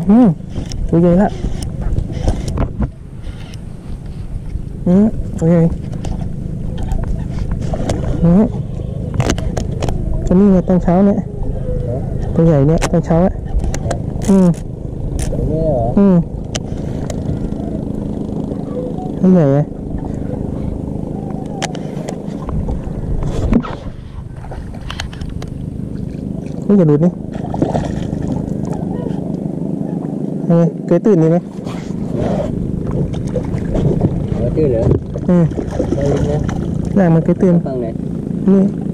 ตัวใหญ่ละตัวใหญ่ตัวนี้เนี่ยตอนเช้าเนี่ยตัวใหญ่เนี่ยตอนเช้าอ่ะตัวใหญ่อะนี่จะดูดนี่เคยตื่นนี่ไหมตื่นเหรอน่ามันเคยตื่นฟังไหนนี่